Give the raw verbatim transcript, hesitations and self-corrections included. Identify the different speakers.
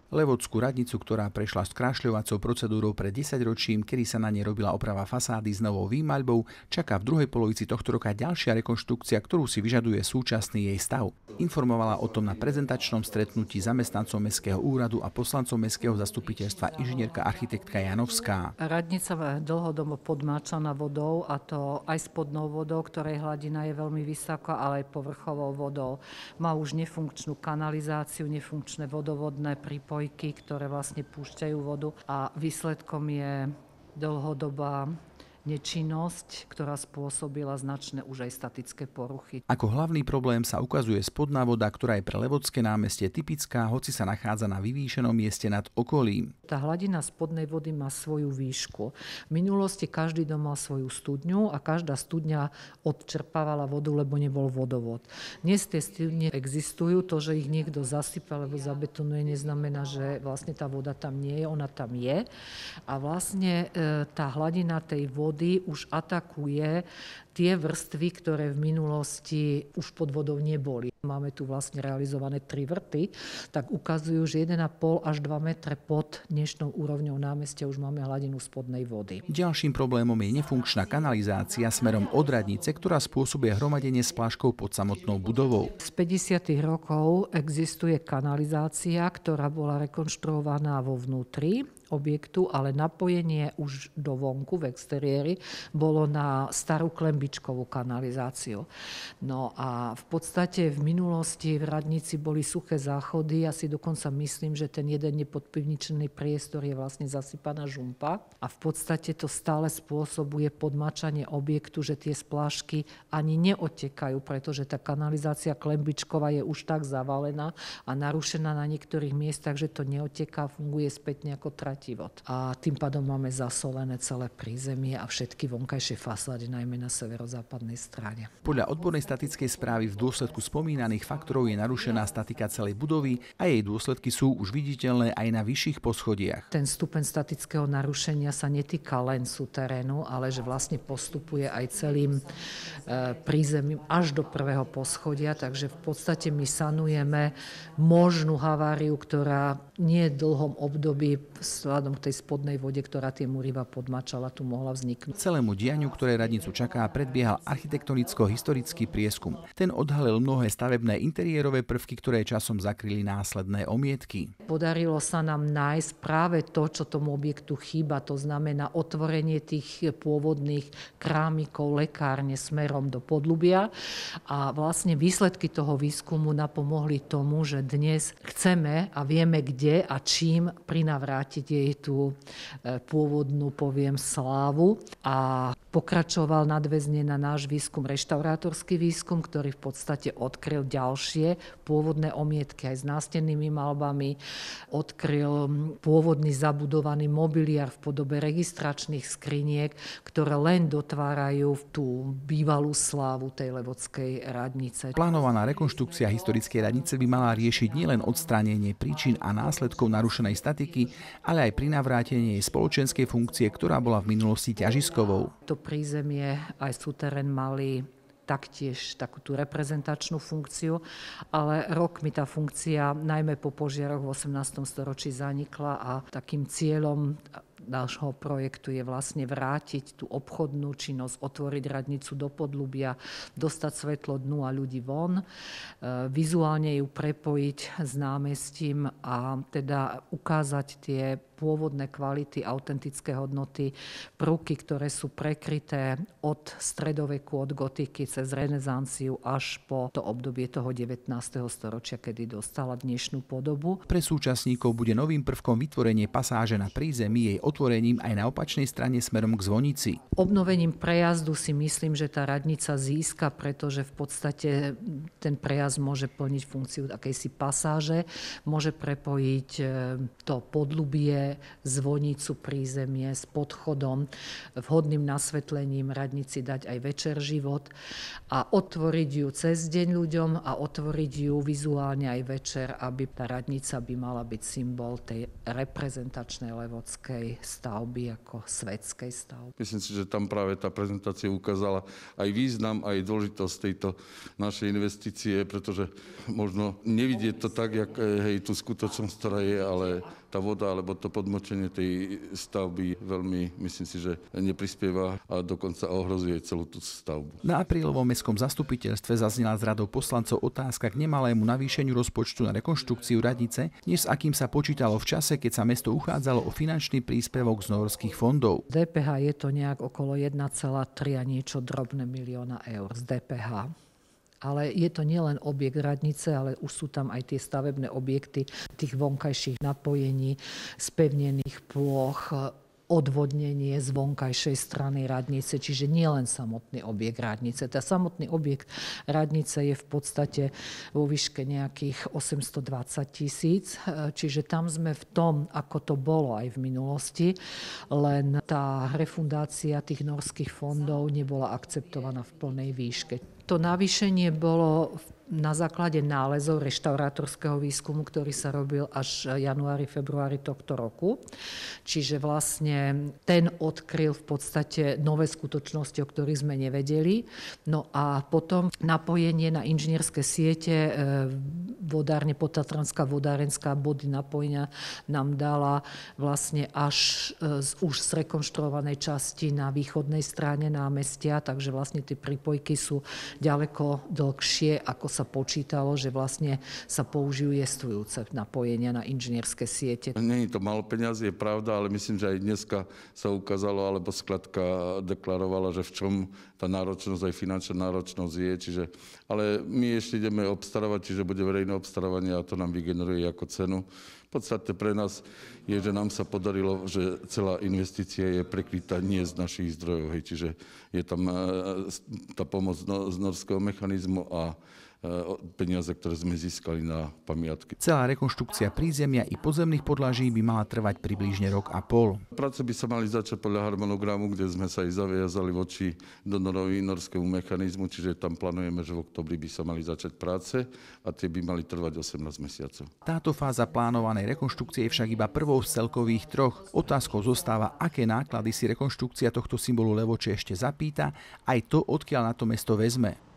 Speaker 1: Levockú radnicu, ktorá prešla skrášľovacou procedúrou pred desaťročím, kedy sa na nej robila oprava fasády s novou výmaľbou, čaká v druhej polovici tohto roka ďalšia rekonštrukcia, ktorú si vyžaduje súčasný jej stav. Informovala o tom na prezentačnom stretnutí zamestnancov Mestského úradu a poslancov Mestského zastupiteľstva inžinierka architektka Janovská.
Speaker 2: Radnica je dlhodobo podmáčaná vodou, a to aj spodnou vodou, ktorej hladina je veľmi vysoká, ale aj povrchovou vodou. Má už nefunkčnú kanalizáciu, nefunkčné vodovodné prípojky, ktoré vlastne púšťajú vodu, a výsledkom je dlhodobá nečinnosť, ktorá spôsobila značné už aj statické poruchy.
Speaker 1: Ako hlavný problém sa ukazuje spodná voda, ktorá je pre Levocké námestie typická, hoci sa nachádza na vyvýšenom mieste nad okolím.
Speaker 2: Tá hladina spodnej vody má svoju výšku. V minulosti každý dom mal svoju studňu a každá studňa odčerpávala vodu, lebo nebol vodovod. Dnes tie studne existujú, to, že ich niekto zasype alebo zabetonuje, neznamená, že vlastne tá voda tam nie je, ona tam je. A vlastne e, tá hladina tej vody už atakuje tie vrstvy, ktoré v minulosti už pod vodou neboli. Máme tu vlastne realizované tri vrty, tak ukazujú, že jeden a pol až dva metre pod dnešnou úrovňou námestia už máme hladinu spodnej vody.
Speaker 1: Ďalším problémom je nefunkčná kanalizácia smerom od radnice, ktorá spôsobuje hromadenie spláškov pod samotnou budovou.
Speaker 2: Z päťdesiatych rokov existuje kanalizácia, ktorá bola rekonštruovaná vo vnútri objektu, ale napojenie už do vonku, v exteriéri, bolo na starú klembičkovú kanalizáciu. No a v podstate v minulosti v radnici boli suché záchody, ja si dokonca myslím, že ten jeden nepodpivničený priestor je vlastne zasypaná žumpa a v podstate to stále spôsobuje podmačanie objektu, že tie splášky ani neodtekajú, pretože tá kanalizácia klembičková je už tak zavalená a narušená na niektorých miestach, že to neodteká, funguje spätne ako trať. A tým pádom máme zasolené celé prízemie a všetky vonkajšie fasády, najmä na severozápadnej strane.
Speaker 1: Podľa odbornej statickej správy v dôsledku spomínaných faktorov je narušená statika celej budovy a jej dôsledky sú už viditeľné aj na vyšších poschodiach.
Speaker 2: Ten stupeň statického narušenia sa netýka len súterénu, ale že vlastne postupuje aj celým prízemím až do prvého poschodia, takže v podstate my sanujeme možnú haváriu, ktorá nie v dlhom období vzhľadom k tej spodnej vode, ktorá tie múriva podmačala, tu mohla vzniknúť.
Speaker 1: Celému dianiu, ktoré radnicu čaká, predbiehal architektonicko-historický prieskum. Ten odhalil mnohé stavebné interiérové prvky, ktoré časom zakryli následné omietky.
Speaker 2: Podarilo sa nám nájsť práve to, čo tomu objektu chýba, to znamená otvorenie tých pôvodných krámikov, lekárne smerom do podľubia, a vlastne výsledky toho výskumu napomohli tomu, že dnes chceme a vieme, kde a čím prinavrátiť jej tú pôvodnú, poviem, slávu, a pokračoval nadväzne na náš výskum reštaurátorský výskum, ktorý v podstate odkryl ďalšie pôvodné omietky aj s nástennými malbami, odkryl pôvodný zabudovaný mobiliár v podobe registračných skriniek, ktoré len dotvárajú tú bývalú slávu tej levockej radnice.
Speaker 1: Plánovaná rekonštrukcia historickej radnice by mala riešiť nielen odstránenie príčin a následkov narušenej statiky, ale aj prinavrátenie jej spoločenskej funkcie, ktorá bola v minulosti ťažiskovou.
Speaker 2: To prízemie aj súterén mali taktiež takú tú reprezentačnú funkciu, ale rokmi tá funkcia, najmä po požiaroch v osemnástom storočí, zanikla a takým cieľom nášho projektu je vlastne vrátiť tú obchodnú činnosť, otvoriť radnicu do podľubia, dostať svetlo dnu a ľudí von, vizuálne ju prepojiť s námestím a teda ukázať tie pôvodné kvality, autentické hodnoty, prvky, ktoré sú prekryté od stredoveku, od gotiky cez renesanciu až po to obdobie toho devätnásteho storočia, kedy dostala dnešnú podobu.
Speaker 1: Pre súčasníkov bude novým prvkom vytvorenie pasáže na prízemí, jej otvorením aj na opačnej strane smerom k zvonici.
Speaker 2: Obnovením prejazdu si myslím, že tá radnica získa, pretože v podstate ten prejazd môže plniť funkciu akejsi pasáže, môže prepojiť to podľubie, zvonicu, prízemie s podchodom, vhodným nasvetlením radnici dať aj večer život a otvoriť ju cez deň ľuďom a otvoriť ju vizuálne aj večer, aby tá radnica by mala byť symbol tej reprezentačnej levockej stavby ako svetskej stavby.
Speaker 3: Myslím si, že tam práve tá prezentácia ukázala aj význam, aj dôležitosť tejto našej investície, pretože možno nevidieť to tak, jak hej, tú skutočnosť, ktorá je, ale tá voda alebo to podmočenie tej stavby veľmi, myslím si, že neprispieva a dokonca ohrozuje celú tú stavbu.
Speaker 1: Na aprílovom mestskom zastupiteľstve zaznela z radou poslancov otázka k nemalému navýšeniu rozpočtu na rekonštrukciu radnice, než s akým sa počítalo v čase, keď sa mesto uchádzalo o finančný príspevok z norských fondov.
Speaker 2: dé pé há je to nejak okolo jeden celá tri a niečo drobné milióna eur z dé pé há. Ale je to nielen objekt radnice, ale už sú tam aj tie stavebné objekty tých vonkajších napojení, spevnených plôch, odvodnenie z vonkajšej strany radnice, čiže nielen samotný objekt radnice. Tá samotný objekt radnice je v podstate vo výške nejakých osemstodvadsať tisíc, čiže tam sme v tom, ako to bolo aj v minulosti, len tá refundácia tých norských fondov nebola akceptovaná v plnej výške. To navýšenie bolo na základe nálezov reštaurátorského výskumu, ktorý sa robil až januári, februári tohto roku. Čiže vlastne ten odkryl v podstate nové skutočnosti, o ktorých sme nevedeli. No a potom napojenie na inžinierské siete, vodárne, Podtatranská vodárenská body napojenia nám dala vlastne až z už zrekonštruovanej časti na východnej strane námestia, takže vlastne tie pripojky sú ďaleko dlhšie, ako sa počítalo, že vlastne sa použijú jestvujúce napojenia na inžinierské siete.
Speaker 3: Nie je to málo peniazy, je pravda, ale myslím, že aj dneska sa ukázalo, alebo skladka deklarovala, že v čom tá náročnosť, aj finančná náročnosť je. Čiže, ale my ešte ideme obstarávať, čiže bude verejné obstarávanie a to nám vygeneruje ako cenu. Podstatné pre nás je, že nám sa podarilo, že celá investícia je prekrytá nie z našich zdrojov. Hej. Čiže je tam tá pomoc z norského mechanizmu a peniaze, ktoré sme získali na pamiatky.
Speaker 1: Celá rekonštrukcia prízemia i podzemných podlaží by mala trvať približne rok a pol.
Speaker 3: Práce by sa mali začať podľa harmonogramu, kde sme sa aj zaviazali voči donorovi norskému mechanizmu, čiže tam plánujeme, že v októbri by sa mali začať práce a tie by mali trvať osemnásť mesiacov.
Speaker 1: Táto fáza plánovanej rekonštrukcie je však iba prvou z celkových troch. Otázkou zostáva, aké náklady si rekonštrukcia tohto symbolu Levoče ešte zapýta, aj to, odkiaľ na to mesto vezme.